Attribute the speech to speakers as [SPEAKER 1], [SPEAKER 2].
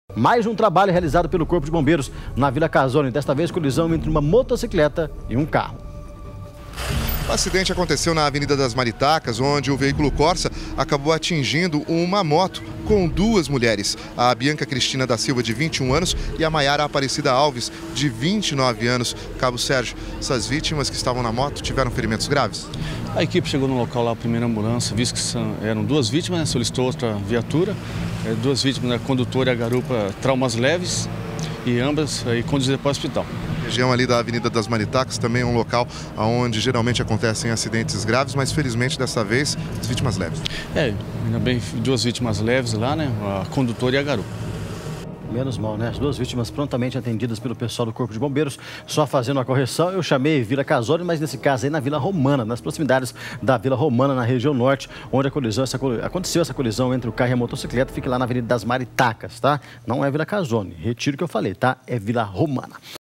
[SPEAKER 1] Mais um trabalho realizado pelo Corpo de Bombeiros na Vila Casone. Desta vez, colisão entre uma motocicleta e um carro.
[SPEAKER 2] O acidente aconteceu na Avenida das Maritacas, onde o veículo Corsa acabou atingindo uma moto com duas mulheres. A Bianca Cristina da Silva, de 21 anos, e a Maiara Aparecida Alves, de 29 anos. Cabo Sérgio, essas vítimas que estavam na moto tiveram ferimentos graves?
[SPEAKER 3] A equipe chegou no local lá, a primeira ambulância, visto que eram duas vítimas, né? Solicitou outra viatura. Duas vítimas, a condutora e a garupa, traumas leves, e ambas conduzidas para o hospital.
[SPEAKER 2] A região ali da Avenida das Maritacas também é um local onde geralmente acontecem acidentes graves, mas felizmente dessa vez as vítimas leves.
[SPEAKER 3] Ainda bem, duas vítimas leves lá, né? A condutora e a garupa.
[SPEAKER 1] Menos mal, né? As duas vítimas prontamente atendidas pelo pessoal do Corpo de Bombeiros. Só fazendo a correção, eu chamei Vila Casone, mas nesse caso aí na Vila Romana, nas proximidades da Vila Romana, na região norte, onde aconteceu essa colisão entre o carro e a motocicleta. Fica lá na Avenida das Maritacas, tá? Não é Vila Casone. Retiro o que eu falei, tá? É Vila Romana.